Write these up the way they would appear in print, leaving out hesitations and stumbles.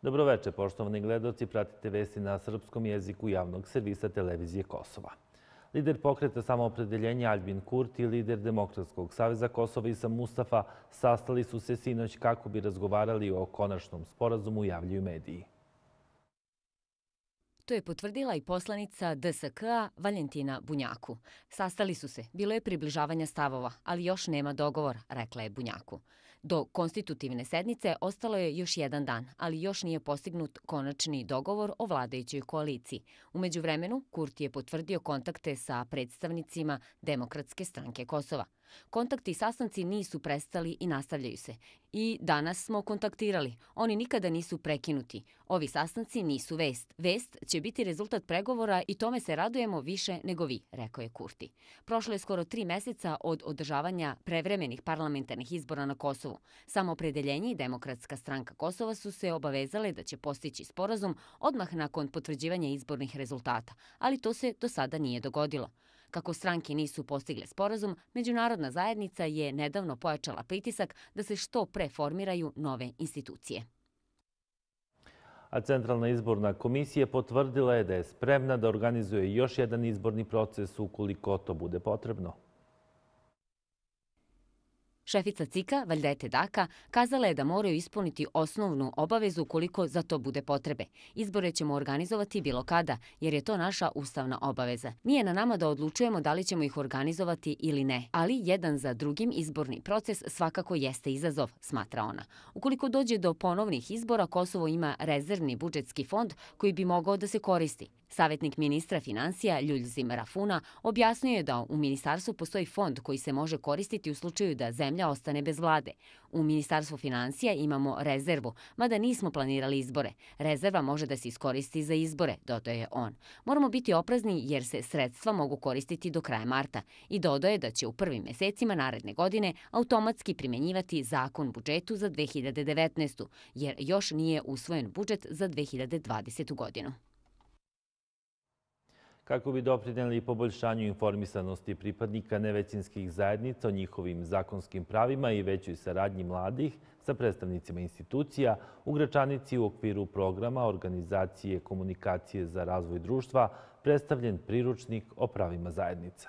Dobroveče, poštovani gledaoci, pratite vesti na srpskom jeziku javnog servisa televizije Kosova. Lider pokreta Samoopredeljenja Aljbin Kurti i lider Demokratskog saveza Kosova Isa Mustafa sastali su se sinoć kako bi razgovarali o konačnom sporazumu, javljaju mediji. To je potvrdila i poslanica DSK-a Valentina Bunjaku. Sastali su se, bilo je približavanja stavova, ali još nema dogovora, rekla je Bunjaku. Do konstitutivne sednice ostalo je još jedan dan, ali još nije postignut konačni dogovor o vladajućoj koaliciji. U međuvremenu, Kurti je potvrdio kontakte sa predstavnicima Demokratske stranke Kosova. Kontakti i sastanci nisu prestali i nastavljaju se. I danas smo kontaktirali. Oni nikada nisu prekinuti. Ovi sastanci nisu vest. Vest će biti rezultat pregovora i tome se radujemo više nego vi, rekao je Kurti. Prošlo je skoro 3 meseca od održavanja prevremenih parlamentarnih izbora na Kosovu. Samoopredeljenje i Demokratska stranka Kosova su se obavezale da će postići sporazum odmah nakon potvrđivanja izbornih rezultata, ali to se do sada nije dogodilo. Kako stranke nisu postigle sporazum, međunarodna zajednica je nedavno pojačala pritisak da se što pre formiraju nove institucije. A Centralna izborna komisija potvrdila je da je spremna da organizuje još jedan izborni proces ukoliko to bude potrebno. Šefica CIK-a, Valjete Daka, kazala je da moraju ispuniti osnovnu obavezu koliko za to bude potrebe. Izbore ćemo organizovati bilo kada, jer je to naša ustavna obaveza. Nije na nama da odlučujemo da li ćemo ih organizovati ili ne, ali jedan za drugim izborni proces svakako jeste izazov, smatra ona. Ukoliko dođe do ponovnih izbora, Kosovo ima rezervni budžetski fond koji bi mogao da se koristi. Savjetnik ministra finansija Ljuljzim Rafuna objasnio je da u ministarstvu postoji fond koji se može koristiti u slučaju da zemlja ostane bez vlade. U ministarstvu finansija imamo rezervu, mada nismo planirali izbore. Rezerva može da se iskoristi za izbore, dodaje on. Moramo biti oprezni jer se sredstva mogu koristiti do kraja marta. I dodaje da će u prvim mesecima naredne godine automatski primjenjivati zakon budžetu za 2019. jer još nije usvojen budžet za 2020. godinu. Kako bi doprinijeli poboljšanju informisanosti pripadnika nevećinskih zajednica o njihovim zakonskim pravima i većoj saradnji mladih sa predstavnicima institucija, u Gračanici u okviru programa Organizacije komunikacije za razvoj društva predstavljen priručnik o pravima zajednica.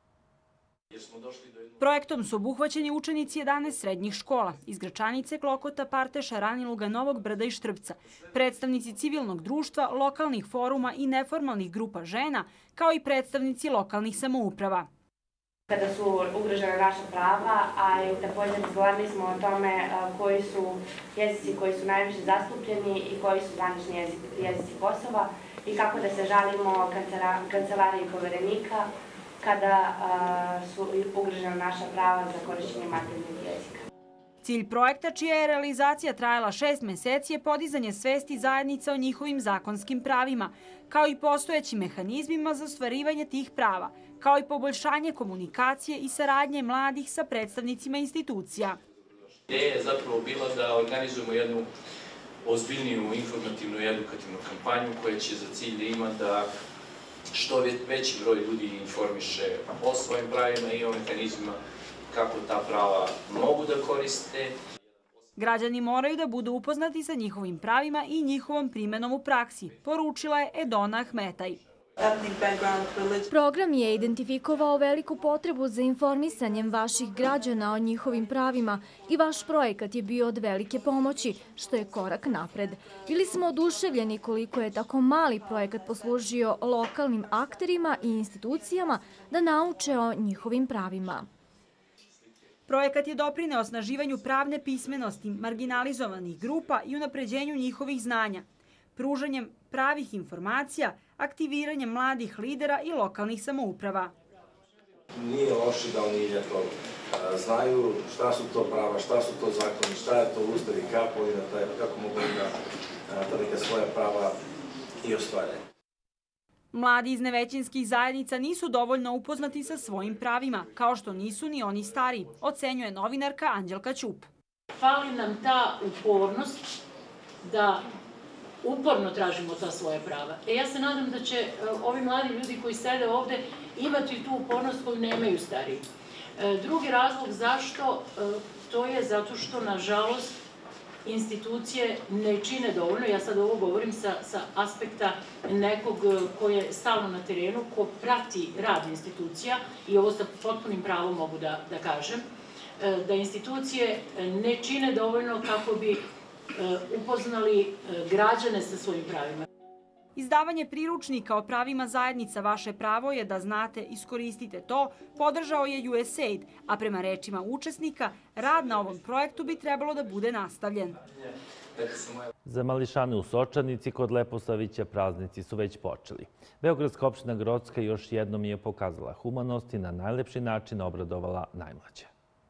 Projektom su obuhvaćeni učenici 11 srednjih škola iz Gračanice, Klokota, Parteša, Raniluga, Novog Brda i Štrpca, predstavnici civilnog društva, lokalnih foruma i neformalnih grupa žena, kao i predstavnici lokalnih samouprava. Kada su ugrožena naša prava, a i također razgovarali smo o tome koji su jezici koji su najviše zastupljeni i koji su zvanični jezici Kosova i kako da se žalimo kancelariji poverenika kada su ugrožena naša prava za korišćenje maternjeg jezika. Cilj projekta, čija je realizacija trajala 6 meseci, je podizanje svesti zajednica o njihovim zakonskim pravima, kao i postojećim mehanizmima za ostvarivanje tih prava, kao i poboljšanje komunikacije i saradnje mladih sa predstavnicima institucija. Ideja je zapravo bila da organizujemo jednu ozbiljniju informativnu i edukativnu kampanju koja će za cilj da ima da što veći broj ljudi informiše o svojim pravima i o mehanizmima kako ta prava mogu da koriste. Građani moraju da budu upoznati sa njihovim pravima i njihovom primenom u praksi, poručila je Edona Ahmetaj. Program je identifikovao veliku potrebu za informisanjem vaših građana o njihovim pravima i vaš projekat je bio od velike pomoći, što je korak napred. Bili smo oduševljeni koliko je tako mali projekat poslužio lokalnim akterima i institucijama da nauče o njihovim pravima. Projekat je doprineo osnaživanju pravne pismenosti marginalizovanih grupa i unapređenju njihovih znanja, pružanjem pravih informacija, aktiviranjem mladih lidera i lokalnih samouprava. Nije loše da oni znaju šta su to prava, šta su to zakoni, šta je to ustav i kako mogu da neka svoja prava i ostvare. Mladi iz nevećinskih zajednica nisu dovoljno upoznati sa svojim pravima, kao što nisu ni oni stari, ocenjuje novinarka Anđelka Ćup. Fali nam ta upornost da uporno tražimo ta svoja prava. Ja se nadam da će ovi mladi ljudi koji sede ovde imati tu upornost koju nemaju stariji. Drugi razlog zašto, to je zato što, nažalost, institucije ne čine dovoljno. Ja sad ovo govorim sa aspekta nekog ko je stalno na terenu, ko prati rad institucija i ovo sa potpunim pravom mogu da kažem, da institucije ne čine dovoljno kako bi upoznali građane sa svojim pravima. Izdavanje priručnika o pravima zajednica Vaše pravo je da znate, iskoristite to, podržao je USAID, a prema rečima učesnika, rad na ovom projektu bi trebalo da bude nastavljen. Za mališane u Sočanici kod Leposavića praznici su već počeli. Beogradska opština Grocka još jednom je pokazala humanost i na najlepši način obradovala najmlađe.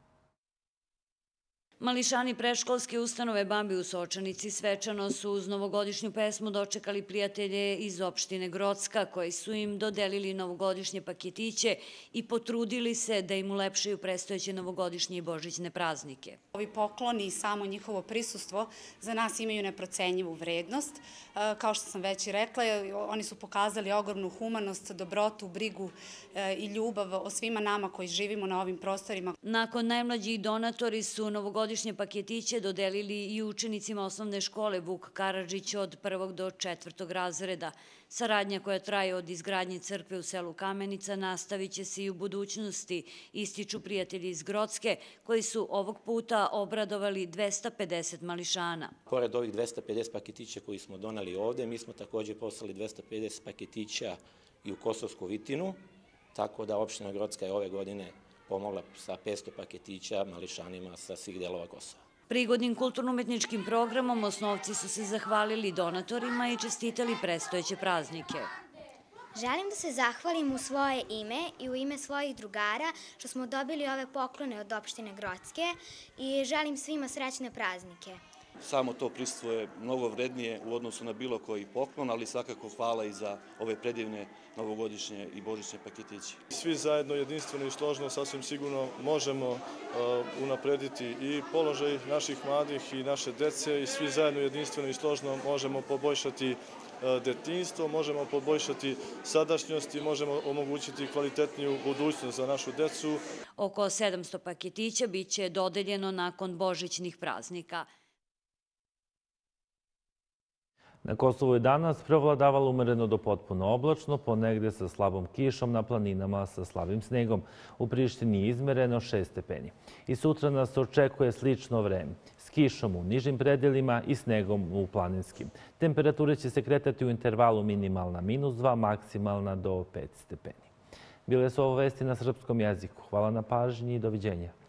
Mališani predškolske ustanove Bambi u Sočanici svečano su uz novogodišnju pesmu dočekali prijatelje iz opštine Grocka koji su im dodelili novogodišnje paketiće i potrudili se da im ulepšaju predstojeće novogodišnje i božićne praznike. Ovi pokloni i samo njihovo prisustvo za nas imaju neprocenjivu vrednost. Kao što sam već i rekla, oni su pokazali ogromnu humanost, dobrotu, brigu i ljubav o svima nama koji živimo na ovim prostorima. Nakon najmlađih donatori su novogodišnje paketiće dodelili i učenicima osnovne škole Vuk Karadžić od 1. do 4. razreda. Saradnja koja traje od izgradnje crkve u selu Kamenica nastavit će se i u budućnosti, ističu prijatelji iz Grocke, koji su ovog puta obradovali 250 mališana. Pored ovih 250 paketića koji smo doneli ovde, mi smo također poslali 250 paketića i u Kosovsku Vitinu, tako da opština Grocka je ove godine pomogla sa 500 paketića mališanima sa svih delova Kosova. Prigodnim kulturno-umetničkim programom osnovci su se zahvalili donatorima i čestitali predstojeće praznike. Želim da se zahvalim u svoje ime i u ime svojih drugara što smo dobili ove poklone od opštine Grocke i želim svima srećne praznike. Samo to prisustvo je mnogo vrednije u odnosu na bilo koji poklon, ali svakako hvala i za ove predivne novogodišnje i božićne paketiće. Svi zajedno jedinstveno i složno sasvim sigurno možemo unaprediti i položaj naših mladih i naše dece i svi zajedno jedinstveno i složno možemo poboljšati detinjstvo, možemo poboljšati sadašnjost i možemo omogućiti kvalitetniju budućnost za našu decu. Oko 700 paketića biće dodeljeno nakon božićnih praznika. Na Kosovu je danas prevladavalo umereno do potpuno oblačno, ponegde sa slabom kišom, na planinama sa slabim snegom. U Prištini je izmereno 6 stepeni. I sutra nas očekuje slično vreme, s kišom u nižim predelima i snegom u planinskim. Temperature će se kretati u intervalu minimalna -2, maksimalna do 5 stepeni. Bile su ovo vesti na srpskom jeziku. Hvala na pažnji i doviđenja.